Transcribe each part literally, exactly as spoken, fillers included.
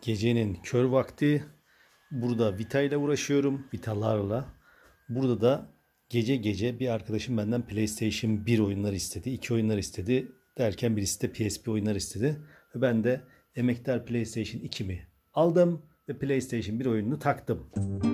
Gecenin kör vakti. Burada Vita ile uğraşıyorum. Vitalarla. Burada da gece gece bir arkadaşım benden PlayStation bir oyunları istedi. iki oyunlar istedi. Derken birisi de P S P oyunları istedi. Ve ben de emektar PlayStation ikimi aldım. Ve PlayStation bir oyununu taktım.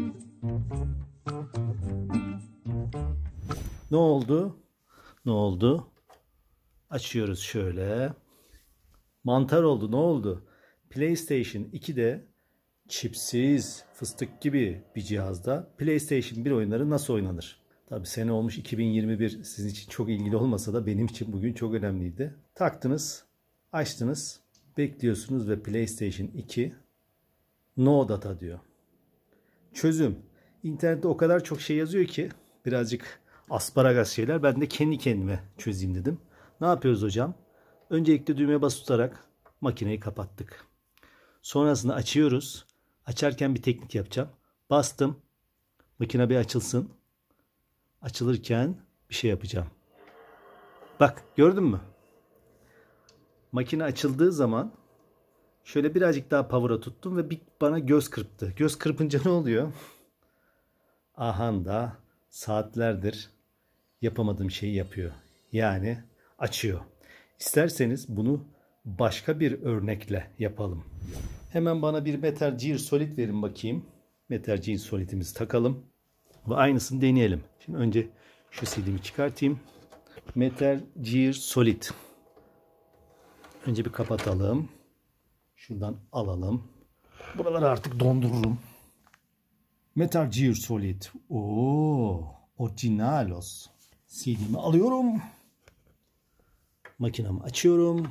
Ne oldu? Ne oldu? Açıyoruz şöyle. Mantar oldu. Ne oldu? PlayStation ikide çipsiz, fıstık gibi bir cihazda PlayStation bir oyunları nasıl oynanır? Tabii sene olmuş iki bin yirmi bir, sizin için çok ilgili olmasa da benim için bugün çok önemliydi. Taktınız, açtınız, bekliyorsunuz ve PlayStation iki no data diyor. Çözüm. İnternette o kadar çok şey yazıyor ki birazcık asparagas şeyler. Ben de kendi kendime çözeyim dedim. Ne yapıyoruz hocam? Öncelikle düğmeye bas tutarak makineyi kapattık. Sonrasında açıyoruz. Açarken bir teknik yapacağım. Bastım. Makine bir açılsın. Açılırken bir şey yapacağım. Bak gördün mü? Makine açıldığı zaman şöyle birazcık daha power'a tuttum ve bir bana göz kırptı. Göz kırpınca ne oluyor? Aha da saatlerdir yapamadığım şeyi yapıyor. Yani açıyor. İsterseniz bunu başka bir örnekle yapalım. Hemen bana bir Metal Gear Solid verin bakayım. Metal Gear Solid'imizi takalım. Ve aynısını deneyelim. Şimdi önce şu C D'mi çıkartayım. Metal Gear Solid. Önce bir kapatalım. Şuradan alalım. Buraları artık dondururum. Metal Gear Solid. Oo, originalos. C D'mi alıyorum. Makinamı açıyorum.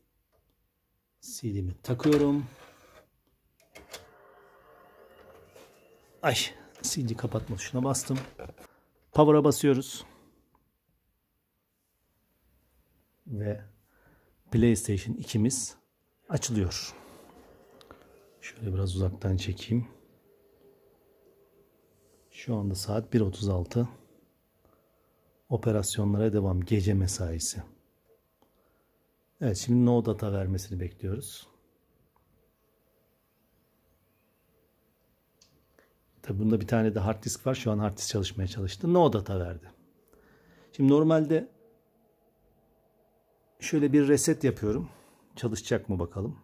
C D'mi takıyorum. Ay, C D kapatma tuşuna bastım. Power'a basıyoruz. Ve PlayStation ikimiz açılıyor. Şöyle biraz uzaktan çekeyim. Şu anda saat bir otuz altı. Operasyonlara devam. Gece mesaisi. Evet, şimdi no data vermesini bekliyoruz. Tabi bunda bir tane de hard disk var. Şu an hard disk çalışmaya çalıştı. No data verdi. Şimdi normalde şöyle bir reset yapıyorum. Çalışacak mı bakalım.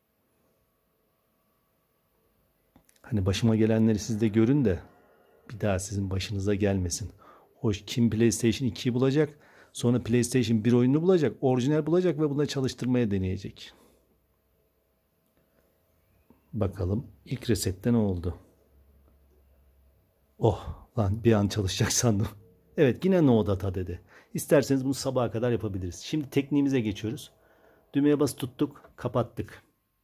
Hani başıma gelenleri siz de görün de bir daha sizin başınıza gelmesin. Hoş, kim PlayStation ikiyi bulacak, sonra PlayStation bir oyununu bulacak, orijinal bulacak ve bunu çalıştırmaya deneyecek. Bakalım ilk resette ne oldu? Oh lan, bir an çalışacak sandım. Evet, yine no data dedi. İsterseniz bunu sabaha kadar yapabiliriz. Şimdi tekniğimize geçiyoruz. Düğmeye bas tuttuk, kapattık.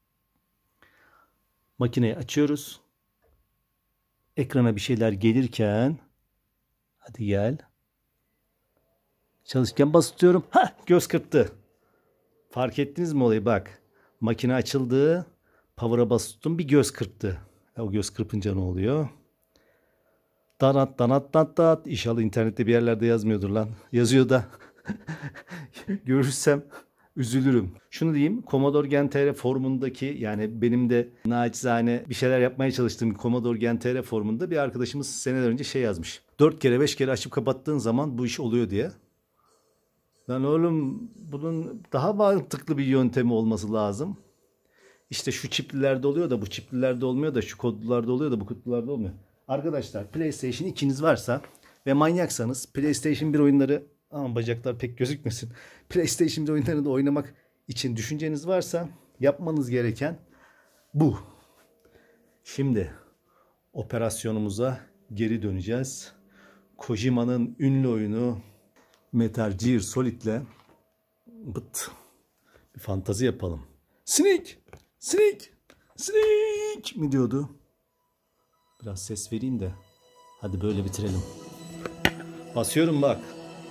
Makineyi açıyoruz. Ekrana bir şeyler gelirken, hadi gel. Çalışırken bas tutuyorum. Ha, göz kırptı. Fark ettiniz mi olayı? Bak. Makine açıldı. Power'a bas tuttum, bir göz kırptı. E, o göz kırpınca ne oluyor? Danat danat danat danat. İnşallah internette bir yerlerde yazmıyordur lan. Yazıyor da görürsem üzülürüm. Şunu diyeyim, Commodore Gen T R forumundaki, yani benim de naçizane bir şeyler yapmaya çalıştığım Commodore Gen T R forumunda bir arkadaşımız seneler önce şey yazmış. Dört kere beş kere açıp kapattığın zaman bu iş oluyor diye. Lan oğlum, bunun daha mantıklı bir yöntemi olması lazım. İşte şu çiplilerde oluyor da bu çiplilerde olmuyor da şu kodlularda oluyor da bu kodlularda olmuyor. Arkadaşlar, PlayStation ikiniz varsa ve manyaksanız PlayStation bir oyunları, aman bacaklar pek gözükmesin, PlayStation bir oyunlarını da oynamak için düşünceniz varsa yapmanız gereken bu. Şimdi operasyonumuza geri döneceğiz. Kojima'nın ünlü oyunu Metal Gear Solid'le bıt bir fantazi yapalım. Snake! Snake! Snake! mi diyordu? Biraz ses vereyim de hadi böyle bitirelim. Basıyorum bak.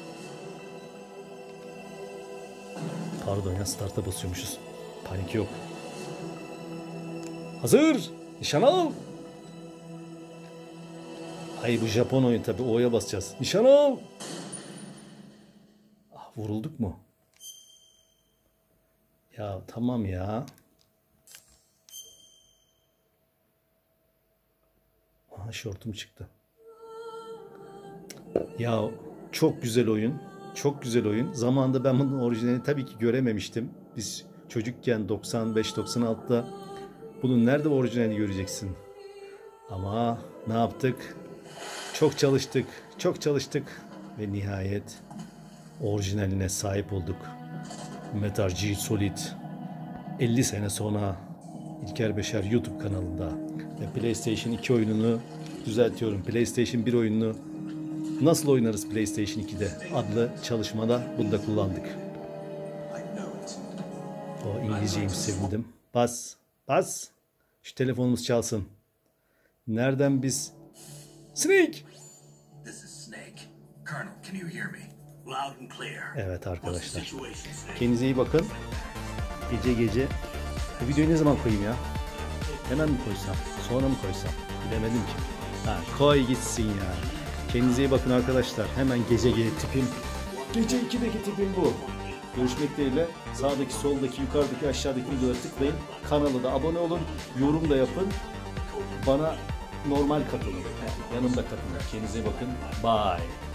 Pardon ya, start'a basıyormuşuz. Panik yok. Hazır! Nişan al! Ay, bu Japon oyun tabi, O'ya basacağız. Nişan al! Ah, vurulduk mu? Ya tamam ya. Aha, şortum çıktı. Ya çok güzel oyun. Çok güzel oyun. Zamanında ben bunun orijinalini tabii ki görememiştim. Biz çocukken doksan beş doksan altıda bunun nerede orijinalini göreceksin? Ama ne yaptık? Çok çalıştık. Çok çalıştık. Ve nihayet orijinaline sahip olduk. Metal Gear Solid elli sene sonra İlker Beşer YouTube kanalında ve PlayStation iki oyununu düzeltiyorum. PlayStation bir oyununu nasıl oynarız PlayStation ikide adlı çalışmada bunu da kullandık. O İngilizceyim, sevindim. Bas, bas. Şu telefonumuz çalsın. Nereden biz? Snake! Evet arkadaşlar. Kendinize iyi bakın. Gece gece. Bu videoyu ne zaman koyayım ya? Hemen mi koysam? Sonra mı koysam? Bilemedim ki. Ha, koy gitsin ya. Kendinize iyi bakın arkadaşlar. Hemen gece gece tipim. Gece ikideki tipim bu. Görüşmek dileğiyle. Sağdaki, soldaki, yukarıdaki, aşağıdaki videolara tıklayın. Kanala da abone olun. Yorum da yapın. Bana normal katılın. Yanımda katılın. Kendinize iyi bakın. Bye.